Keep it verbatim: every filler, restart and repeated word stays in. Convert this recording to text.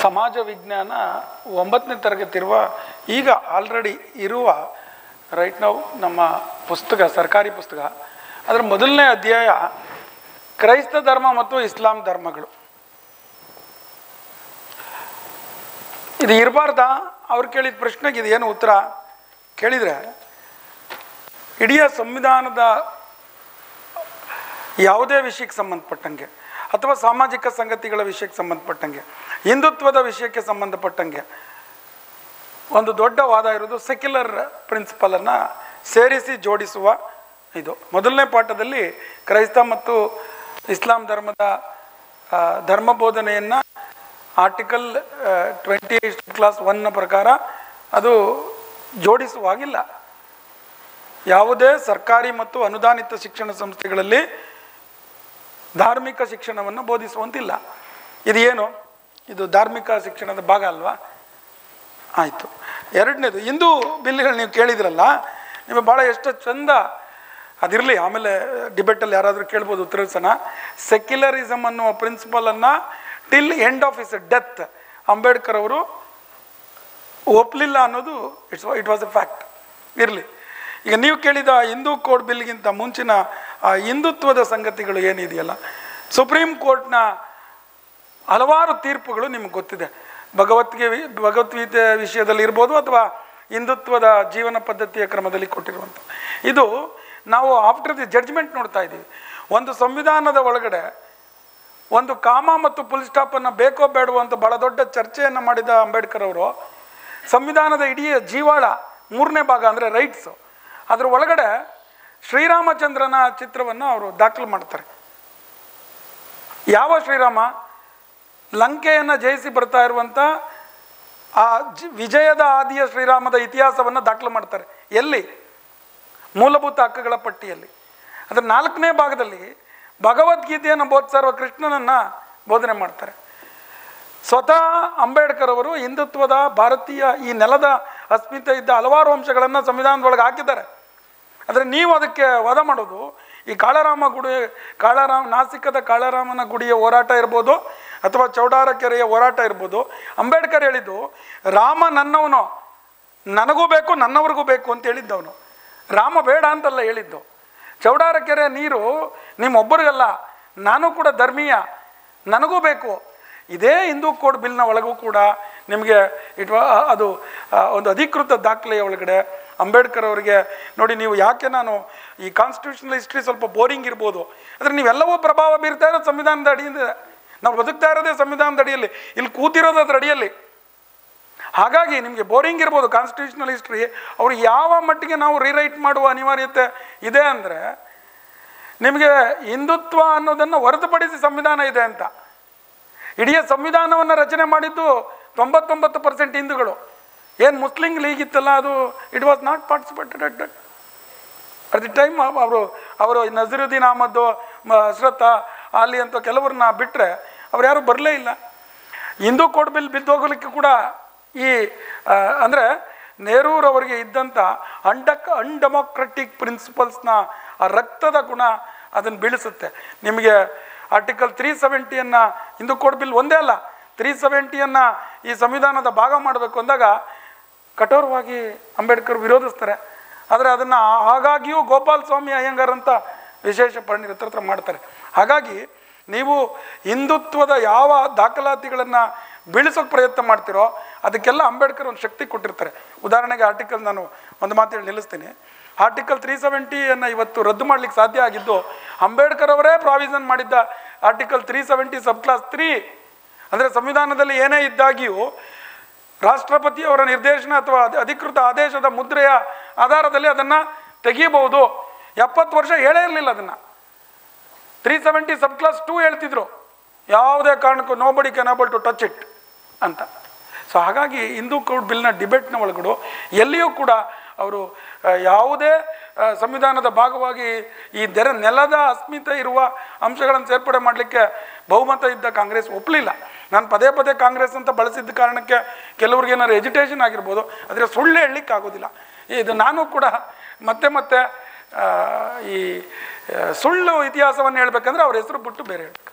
ಸಮಾಜ ವಿಜ್ಞಾನ ಒಂಬತ್ತನೇ ತರಗತಿ ಇರುವ ಈಗ ಆಲ್ರೆಡಿ ಇರುವ ರೈಟ್ ನಾವು ನಮ್ಮ ಪುಸ್ತಕ ಸರ್ಕಾರಿ ಪುಸ್ತಕ ಅದರ ಮೊದಲನೇ ಅಧ್ಯಾಯ ಕ್ರೈಸ್ತ ಧರ್ಮ ಮತ್ತು ಇಸ್ಲಾಂ ಧರ್ಮಗಳು. ಇದು ಇರಬಾರ್ದಾ? ಅವ್ರು ಕೇಳಿದ ಪ್ರಶ್ನೆಗೆ ಇದು ಏನು ಉತ್ತರ ಕೇಳಿದರೆ, ಇಡೀ ಸಂವಿಧಾನದ ಯಾವುದೇ ವಿಷಯಕ್ಕೆ ಸಂಬಂಧಪಟ್ಟಂಗೆ ಅಥವಾ ಸಾಮಾಜಿಕ ಸಂಗತಿಗಳ ವಿಷಯಕ್ಕೆ ಸಂಬಂಧಪಟ್ಟಂಗೆ, ಹಿಂದುತ್ವದ ವಿಷಯಕ್ಕೆ ಸಂಬಂಧಪಟ್ಟಂಗೆ ಒಂದು ದೊಡ್ಡ ವಾದ ಇರೋದು ಸೆಕ್ಯುಲರ್ ಪ್ರಿನ್ಸಿಪಲನ್ನು ಸೇರಿಸಿ ಜೋಡಿಸುವ ಇದು. ಮೊದಲನೇ ಪಾಠದಲ್ಲಿ ಕ್ರೈಸ್ತ ಮತ್ತು ಇಸ್ಲಾಂ ಧರ್ಮದ ಧರ್ಮ ಬೋಧನೆಯನ್ನು ಆರ್ಟಿಕಲ್ ಟ್ವೆಂಟಿ ಏಟ್ ಕ್ಲಾಸ್ ಒನ್ನ ಪ್ರಕಾರ ಅದು ಜೋಡಿಸುವಾಗಿಲ್ಲ. ಯಾವುದೇ ಸರ್ಕಾರಿ ಮತ್ತು ಅನುದಾನಿತ ಶಿಕ್ಷಣ ಸಂಸ್ಥೆಗಳಲ್ಲಿ ಧಾರ್ಮಿಕ ಶಿಕ್ಷಣವನ್ನು ಬೋಧಿಸುವಂತಿಲ್ಲ. ಇದು ಏನು? ಇದು ಧಾರ್ಮಿಕ ಶಿಕ್ಷಣದ ಭಾಗ ಅಲ್ವಾ? ಆಯಿತು. ಎರಡನೇದು, ಹಿಂದೂ ಬಿಲ್ಗಳು ನೀವು ಕೇಳಿದ್ರಲ್ಲ, ನಿಮಗೆ ಭಾಳ ಎಷ್ಟು ಚಂದ ಅದಿರಲಿ, ಆಮೇಲೆ ಡಿಬೇಟಲ್ಲಿ ಯಾರಾದರೂ ಕೇಳ್ಬೋದು ಉತ್ತರಿಸೋಣ. ಸೆಕ್ಯುಲರಿಸಮ್ ಅನ್ನುವ ಪ್ರಿನ್ಸಿಪಲನ್ನು till end of is death Ambedkar ಅವರು ಒಪ್ಪಲಿಲ್ಲ ಅನ್ನೋದು it's it was a fact. ಇರಲಿ, ಈಗ ನೀವು ಕೇಳಿದ ಹಿಂದೂ ಕೋಡ್ ಬಿಲ್ಗಿಂತ ಮುಂಚಿನ ಆ ಹಿಂದುತ್ವದ ಸಂಗತಿಗಳು ಏನಿದೆಯಲ್ಲ, ಸುಪ್ರೀಂ ಕೋರ್ಟ್ನ ಹಲವಾರು ತೀರ್ಪುಗಳು ನಿಮಗೆ ಗೊತ್ತಿದೆ. ಭಗವದ್ಗೀತೆ ಭಗವದ್ಗೀತೆ ವಿಷಯದಲ್ಲಿ ಇರ್ಬೋದು ಅಥವಾ ಹಿಂದುತ್ವದ ಜೀವನ ಪದ್ಧತಿಯ ಕ್ರಮದಲ್ಲಿ ಕೊಟ್ಟಿರುವಂಥ ಇದು ನಾವು ಆಫ್ಟರ್ ದಿ ಜಡ್ಜ್ಮೆಂಟ್ ನೋಡ್ತಾ ಇದ್ದೀವಿ. ಒಂದು ಸಂವಿಧಾನದ ಒಳಗಡೆ ಒಂದು ಕಾಮ ಮತ್ತು ಫುಲ್ ಸ್ಟಾಪನ್ನು ಬೇಕೋ ಬೇಡವೋ ಅಂತ ಭಾಳ ದೊಡ್ಡ ಚರ್ಚೆಯನ್ನು ಮಾಡಿದ ಅಂಬೇಡ್ಕರ್ ಅವರು ಸಂವಿಧಾನದ ಇಡೀ ಜೀವಾಳ ಮೂರನೇ ಭಾಗ ಅಂದರೆ ರೈಟ್ಸು, ಅದರ ಒಳಗಡೆ ಶ್ರೀರಾಮಚಂದ್ರನ ಚಿತ್ರವನ್ನು ಅವರು ದಾಖಲು ಮಾಡ್ತಾರೆ. ಯಾವ ಶ್ರೀರಾಮ? ಲಂಕೆಯನ್ನು ಜಯಿಸಿ ಬರ್ತಾ ಇರುವಂಥ ಆ ಜಿ ವಿಜಯದ ಆದಿಯ ಶ್ರೀರಾಮದ ಇತಿಹಾಸವನ್ನು ದಾಖಲು ಮಾಡ್ತಾರೆ. ಎಲ್ಲಿ? ಮೂಲಭೂತ ಹಕ್ಕುಗಳ ಪಟ್ಟಿಯಲ್ಲಿ. ಅದರ ನಾಲ್ಕನೇ ಭಾಗದಲ್ಲಿ ಭಗವದ್ಗೀತೆಯನ್ನು ಬೋಧಿಸ್ತಾ ಇರುವ ಕೃಷ್ಣನನ್ನು ಬೋಧನೆ ಮಾಡ್ತಾರೆ. ಸ್ವತಃ ಅಂಬೇಡ್ಕರ್ ಅವರು ಹಿಂದುತ್ವದ ಭಾರತೀಯ ಈ ನೆಲದ ಅಸ್ಮಿತೆ ಇದ್ದ ಹಲವಾರು ಅಂಶಗಳನ್ನು ಸಂವಿಧಾನದೊಳಗೆ ಹಾಕಿದ್ದಾರೆ. ಆದರೆ ನೀವು ಅದಕ್ಕೆ ವಾದ ಮಾಡೋದು ಈ ಕಾಳರಾಮ ಗುಡಿ ಕಾಳರಾಮ ನಾಸಿಕದ ಕಾಳರಾಮನ ಗುಡಿಯ ಹೋರಾಟ ಇರ್ಬೋದು ಅಥವಾ ಚೌಡಾರ ಕೆರೆಯ ಹೋರಾಟ ಇರ್ಬೋದು. ಅಂಬೇಡ್ಕರ್ ಹೇಳಿದ್ದು ರಾಮ ನನ್ನವನು, ನನಗೂ ಬೇಕು ನನ್ನವ್ರಿಗೂ ಬೇಕು ಅಂತ ಹೇಳಿದ್ದವನು. ರಾಮ ಬೇಡ ಅಂತಲ್ಲ ಹೇಳಿದ್ದು. ಚೌಡಾರ ಕೆರೆಯ ನೀರು ನಿಮ್ಮೊಬ್ಬರಿಗಲ್ಲ, ನಾನು ಕೂಡ ಧರ್ಮೀಯ, ನನಗೂ ಬೇಕು. ಇದೇ ಹಿಂದೂ ಕೋಡ್ ಬಿಲ್ನ ಒಳಗೂ ಕೂಡ ನಿಮಗೆ ಇಟ್ ಅದು ಒಂದು ಅಧಿಕೃತ ದಾಖಲೆಯ ಒಳಗಡೆ ಅಂಬೇಡ್ಕರ್ ಅವರಿಗೆ ನೋಡಿ, ನೀವು ಯಾಕೆ ನಾನು ಈ ಕಾನ್ಸ್ಟಿಟ್ಯೂಷನಲ್ ಹಿಸ್ಟ್ರಿ ಸ್ವಲ್ಪ ಬೋರಿಂಗ್ ಇರ್ಬೋದು, ಆದರೆ ನೀವೆಲ್ಲವೂ ಪ್ರಭಾವ ಬೀರ್ತಾ ಇರೋದು ಸಂವಿಧಾನದ ಅಡಿಯಿಂದ. ನಾವು ಬದುಕ್ತಾ ಇರೋದೇ ಸಂವಿಧಾನದ ಅಡಿಯಲ್ಲಿ, ಇಲ್ಲಿ ಕೂತಿರೋದು ಅದ್ರ ಅಡಿಯಲ್ಲಿ. ಹಾಗಾಗಿ ನಿಮಗೆ ಬೋರಿಂಗ್ ಇರ್ಬೋದು ಕಾನ್ಸ್ಟಿಟ್ಯೂಷನಲ್ ಹಿಸ್ಟ್ರಿ. ಅವರು ಯಾವ ಮಟ್ಟಿಗೆ ನಾವು ರಿರೈಟ್ ಮಾಡುವ ಅನಿವಾರ್ಯತೆ ಇದೆ ಅಂದರೆ, ನಿಮಗೆ ಹಿಂದುತ್ವ ಅನ್ನೋದನ್ನು ಹೊರತುಪಡಿಸಿ ಸಂವಿಧಾನ ಇದೆ ಅಂತ. ಇಡೀ ಸಂವಿಧಾನವನ್ನು ರಚನೆ ಮಾಡಿದ್ದು ತೊಂಬತ್ತೊಂಬತ್ತು ಪರ್ಸೆಂಟ್ ಹಿಂದೂಗಳು. ಏನು ಮುಸ್ಲಿಂ ಲೀಗ್ ಇತ್ತಲ್ಲ, ಅದು it was not participated at at the time. ಅವರು ಅವರು ನಜರುದ್ದೀನ್ ಅಹಮದ್, ಹಸ್ರತ್ ಅಲಿ ಅಂತ ಕೆಲವ್ರನ್ನ ಬಿಟ್ಟರೆ ಅವ್ರು ಯಾರೂ ಬರಲೇ ಇಲ್ಲ. ಹಿಂದೂ ಕೋಡ್ ಬಿಲ್ ಬಿದ್ದೋಗಲಿಕ್ಕೆ ಕೂಡ ಈ ಅಂದರೆ ನೆಹರೂರವರಿಗೆ ಇದ್ದಂಥ ಅಂಡಕ್ ಅನ್ಡೆಮೋಕ್ರೆಟಿಕ್ ಪ್ರಿನ್ಸಿಪಲ್ಸ್ನ ಆ ರಕ್ತದ ಗುಣ ಅದನ್ನು ಬೀಳಿಸುತ್ತೆ. ನಿಮಗೆ ಆರ್ಟಿಕಲ್ ತ್ರೀ ಸೆವೆಂಟಿಯನ್ನು ಹಿಂದೂ ಕೋಡ್ ಬಿಲ್ ಒಂದೇ ಅಲ್ಲ, ತ್ರೀ ಸೆವೆಂಟಿಯನ್ನು ಈ ಸಂವಿಧಾನದ ಭಾಗ ಮಾಡಬೇಕು ಅಂದಾಗ ಕಠೋರವಾಗಿ ಅಂಬೇಡ್ಕರ್ ವಿರೋಧಿಸ್ತಾರೆ. ಆದರೆ ಅದನ್ನು ಹಾಗಾಗಿಯೂ ಗೋಪಾಲ್ ಸ್ವಾಮಿ ಅಯ್ಯಂಗಾರ್ ಅಂತ ವಿಶೇಷ ಪರಿಣಿತರ ಹತ್ರ ಮಾಡ್ತಾರೆ. ಹಾಗಾಗಿ ನೀವು ಹಿಂದುತ್ವದ ಯಾವ ದಾಖಲಾತಿಗಳನ್ನು ಬೀಳಿಸೋಕೆ ಪ್ರಯತ್ನ ಮಾಡ್ತಿರೋ ಅದಕ್ಕೆಲ್ಲ ಅಂಬೇಡ್ಕರ್ ಒಂದು ಶಕ್ತಿ ಕೊಟ್ಟಿರ್ತಾರೆ. ಉದಾಹರಣೆಗೆ ಆರ್ಟಿಕಲ್, ನಾನು ಒಂದು ಮಾತು ಹೇಳಿ ನಿಲ್ಲಿಸ್ತೀನಿ. ಆರ್ಟಿಕಲ್ ತ್ರೀ ಸೆವೆಂಟಿಯನ್ನು ಇವತ್ತು ರದ್ದು ಮಾಡಲಿಕ್ಕೆ ಸಾಧ್ಯ ಆಗಿದ್ದು ಅಂಬೇಡ್ಕರ್ ಅವರೇ ಪ್ರಾವಿಷನ್ ಮಾಡಿದ್ದ article three seventy sub clause three. ಅಂದರೆ ಸಂವಿಧಾನದಲ್ಲಿ ಏನೇ ಇದ್ದಾಗಿಯೂ ರಾಷ್ಟ್ರಪತಿಯವರ ನಿರ್ದೇಶನ ಅಥವಾ ಅಧಿಕೃತ ಆದೇಶದ ಮುದ್ರೆಯ ಆಧಾರದಲ್ಲಿ ಅದನ್ನು ತೆಗೀಬಹುದು. ಎಪ್ಪತ್ತು ವರ್ಷ ಹೇಳೇ ಇರಲಿಲ್ಲ ಅದನ್ನು. Three seventy sub clause two ಹೇಳ್ತಿದ್ರು, ಯಾವುದೇ ಕಾರಣಕ್ಕೂ nobody can able to touch it ಅಂತ. ಸೊ ಹಾಗಾಗಿ ಹಿಂದೂ ಕೋಡ್ ಬಿಲ್ನ ಡಿಬೇಟ್ನ ಒಳಗಡೆ ಎಲ್ಲಿಯೂ ಕೂಡ ಅವರು ಯಾವುದೇ ಸಂವಿಧಾನದ ಭಾಗವಾಗಿ ಈ ದೆರ ನೆಲದ ಅಸ್ಮಿತೆ ಇರುವ ಅಂಶಗಳನ್ನು ಸೇರ್ಪಡೆ ಮಾಡಲಿಕ್ಕೆ ಬಹುಮತ ಇದ್ದ ಕಾಂಗ್ರೆಸ್ ಒಪ್ಪಲಿಲ್ಲ. ನಾನು ಪದೇ ಪದೇ ಕಾಂಗ್ರೆಸ್ ಅಂತ ಬಳಸಿದ್ದ ಕಾರಣಕ್ಕೆ ಕೆಲವ್ರಿಗೆ ಏನಾದ್ರು ಎಜಿಟೇಷನ್ ಆಗಿರ್ಬೋದು, ಆದರೆ ಸುಳ್ಳು ಹೇಳಲಿಕ್ಕೆ ಆಗೋದಿಲ್ಲ. ಇದು ನಾನು ಕೂಡ ಮತ್ತೆ ಮತ್ತೆ ಈ ಸುಳ್ಳು ಇತಿಹಾಸವನ್ನು ಹೇಳ್ಬೇಕಂದ್ರೆ ಅವ್ರ ಹೆಸರು ಬಿಟ್ಟು ಬೇರೆ ಹೇಳಿ